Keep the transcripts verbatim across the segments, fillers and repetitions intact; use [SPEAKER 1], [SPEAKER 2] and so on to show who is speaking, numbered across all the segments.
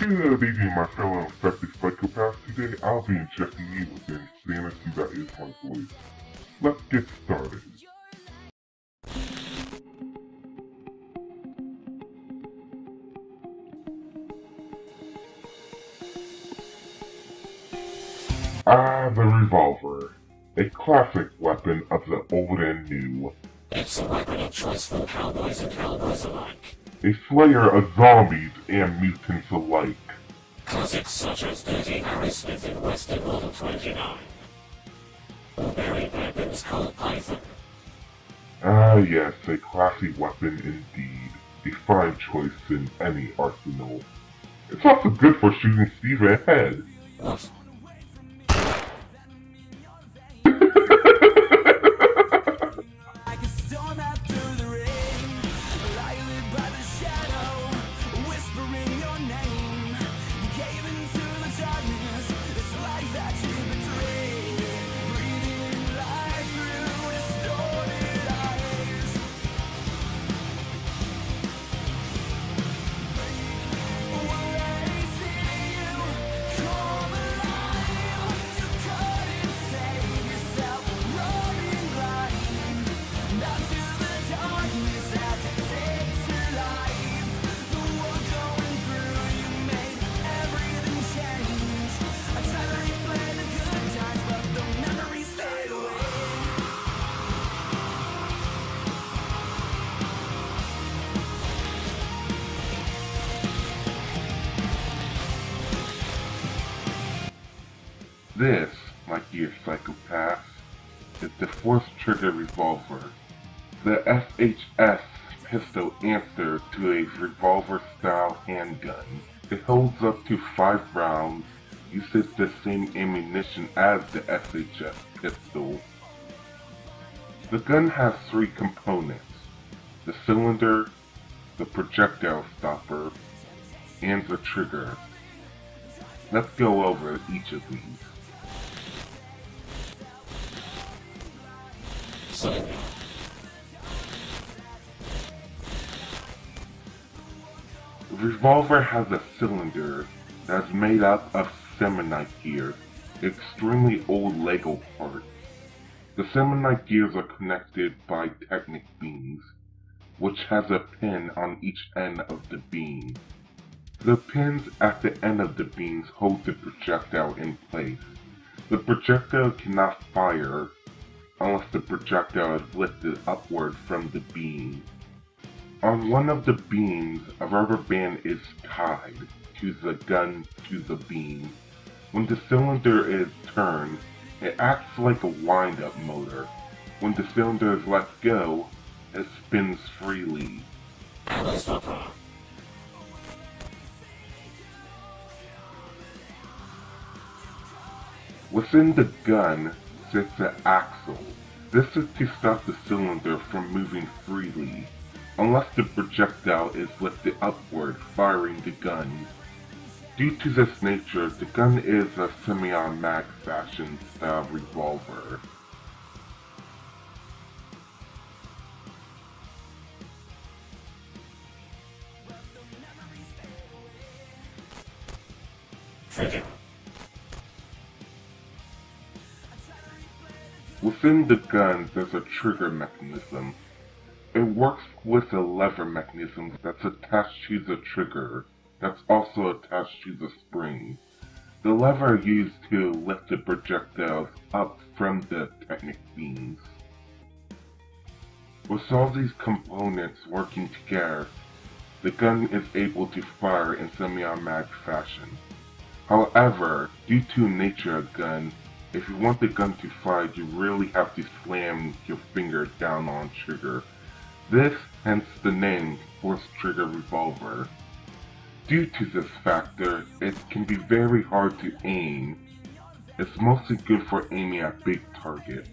[SPEAKER 1] Good evening, my fellow infected psychopaths. Today I'll be injecting you with the insanity that is my voice. Let's get started. Ah, the revolver. A classic weapon of the old and new.
[SPEAKER 2] It's a weapon of choice for cowboys and cowboys alike.
[SPEAKER 1] A slayer of zombies and mutants alike.
[SPEAKER 2] Classics such as Dirty Harry Smith in Western World twenty-nine. Or Barry Bandon's Cold Python.
[SPEAKER 1] Ah yes, a classy weapon indeed. A fine choice in any arsenal. It's also good for shooting Steve in the head.
[SPEAKER 2] What?
[SPEAKER 1] This, my dear psychopaths, is the Force Trigger Revolver, the S H S pistol answer to a revolver-style handgun. It holds up to five rounds, uses the same ammunition as the S H S pistol. The gun has three components: the cylinder, the projectile stopper, and the trigger. Let's go over each of these.
[SPEAKER 2] Cylinder.
[SPEAKER 1] The revolver has a cylinder that's made up of Semonite gear, extremely old Lego parts. The Semonite gears are connected by Technic beams, which has a pin on each end of the beam. The pins at the end of the beams hold the projectile in place. The projectile cannot fire unless the projectile is lifted upward from the beam. On one of the beams, a rubber band is tied to the gun to the beam. When the cylinder is turned, it acts like a wind-up motor. When the cylinder is let go, it spins freely. Within the gun sits an axle. This is to stop the cylinder from moving freely, unless the projectile is lifted upward, firing the gun. Due to this nature, the gun is a semi-automatic fashion style revolver.
[SPEAKER 2] Trigger.
[SPEAKER 1] Within the gun, there's a trigger mechanism. It works with a lever mechanism that's attached to the trigger, that's also attached to the spring. The lever is used to lift the projectiles up from the Technic beams. With all these components working together, the gun is able to fire in semi-automatic fashion. However, due to the nature of the gun, if you want the gun to fire, you really have to slam your finger down on trigger. This, hence the name, Force Trigger Revolver. Due to this factor, it can be very hard to aim. It's mostly good for aiming at big targets.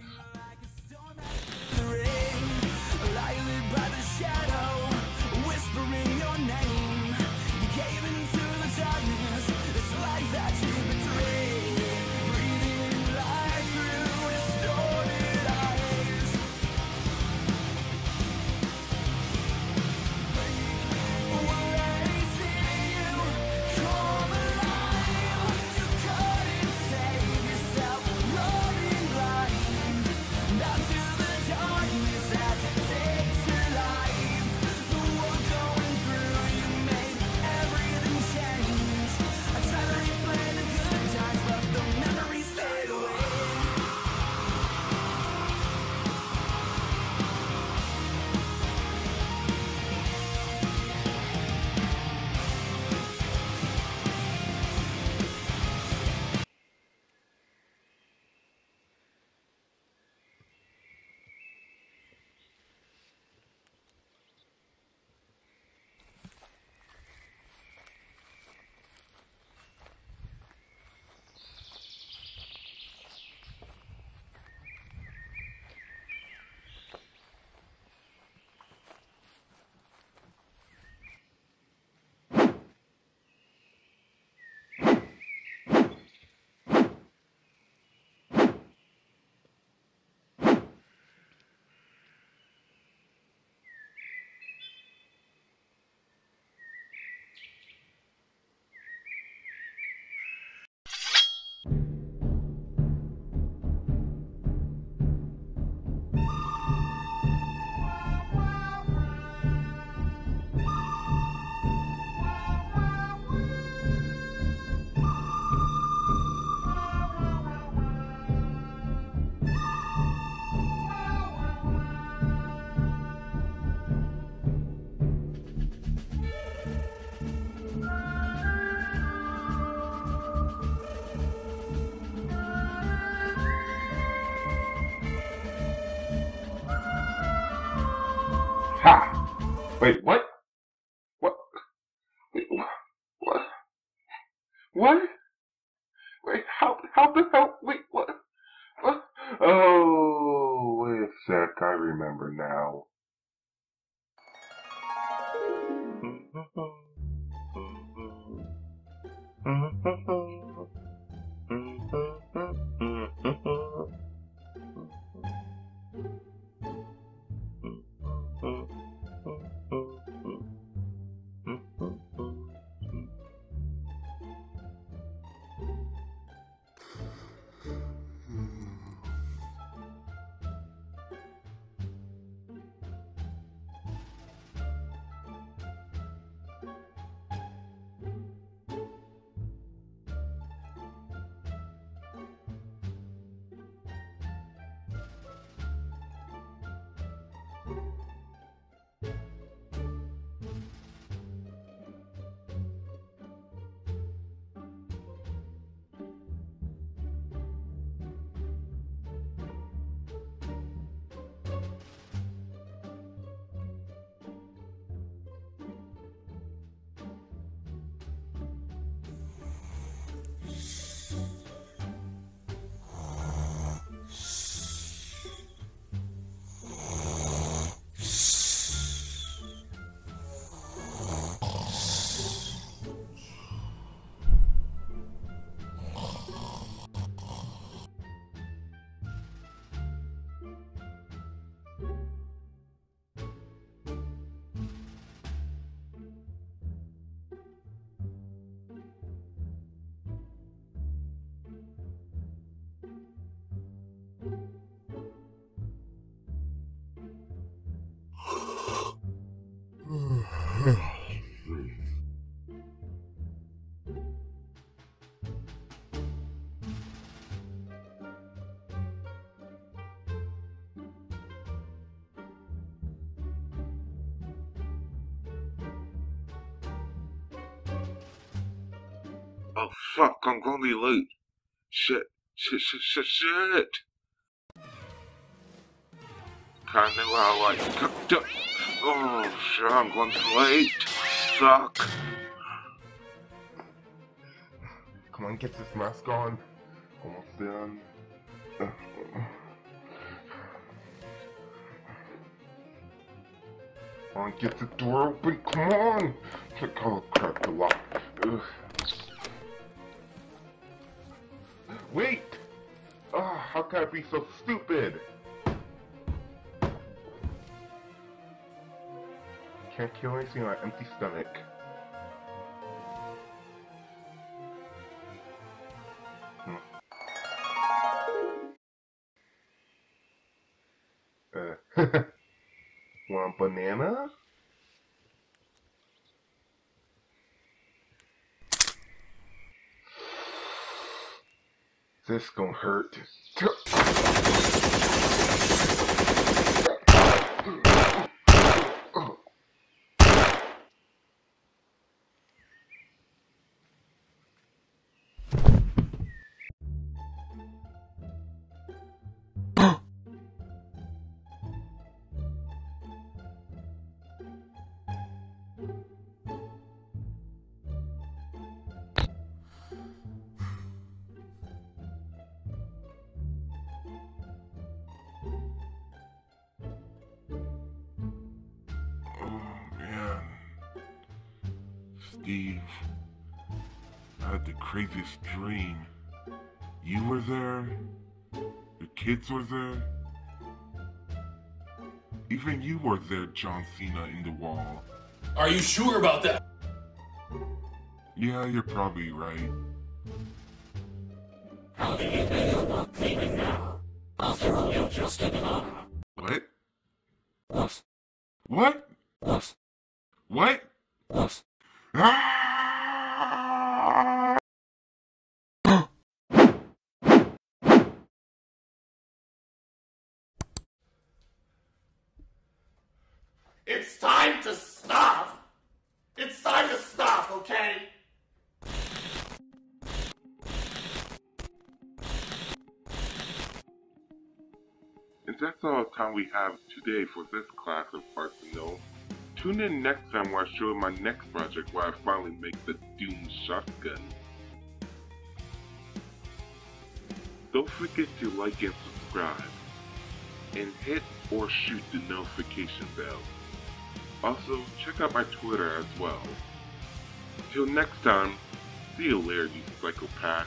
[SPEAKER 1] Wait, what? What? Wait, what? What? What? Wait, how, how the hell? Wait, what? What? Oh, wait a sec, I remember now. Oh fuck, I'm gonna be late. Shit, shit, shit, shit, shit. Kinda knew how I cooked up. Oh shit, I'm going to be late. Fuck. Come on, get this mask on. Almost done. Come on, get the door open, come on! Oh crap, the lock. Ugh. Wait! Oh, how can I be so stupid? Can't kill anything on an empty stomach. Hmm. Uh, want a banana? This gonna hurt. Steve, I had the craziest dream. You were there, the kids were there, even you were there, John Cena in the wall.
[SPEAKER 3] Are you sure about that?
[SPEAKER 1] Yeah, you're probably right.
[SPEAKER 2] How do you know you're not leaving now? After all, you're just a banana.
[SPEAKER 1] What?
[SPEAKER 2] What?
[SPEAKER 1] What?
[SPEAKER 2] What?
[SPEAKER 1] What?
[SPEAKER 2] What?
[SPEAKER 1] Ah!
[SPEAKER 3] It's time to stop! It's time to stop, okay?
[SPEAKER 1] And that's all the time we have today for this class of Arts and Know. Tune in next time where I show you my next project where I finally make the Doom Shotgun. Don't forget to like and subscribe, and hit or shoot the notification bell. Also, check out my Twitter as well. Till next time, see you later, you psychopath.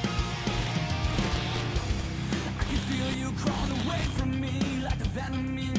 [SPEAKER 4] I can feel you crawling away from me like a venom in